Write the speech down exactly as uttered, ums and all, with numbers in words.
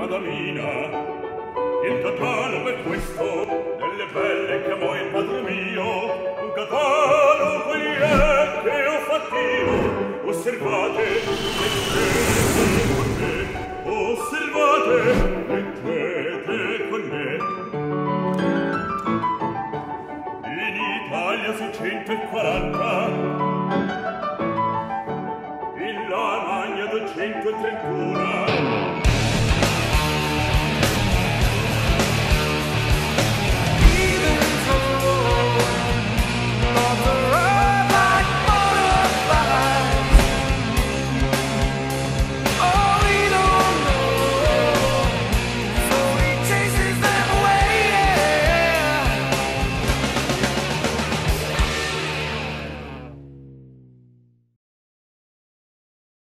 Adamina. Il catalogo è questo, delle belle che amò il padre mio, un catalogo è che ho fatto io. Osservate, leggete con me, osservate, leggete con me. In Italia su centoquaranta, in Lamagna duecentotrentuno,